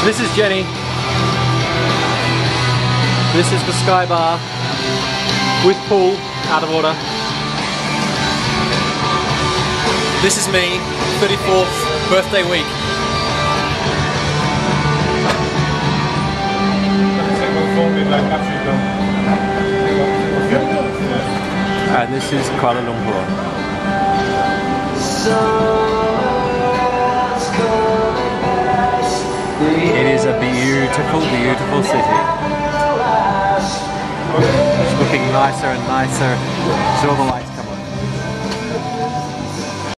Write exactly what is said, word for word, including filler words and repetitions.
This is Jenny. This is the Skybar with pool, out of order. This is me, thirty-fourth birthday week. And this is Kuala Lumpur. It is a beautiful, beautiful city. It's looking nicer and nicer as all the lights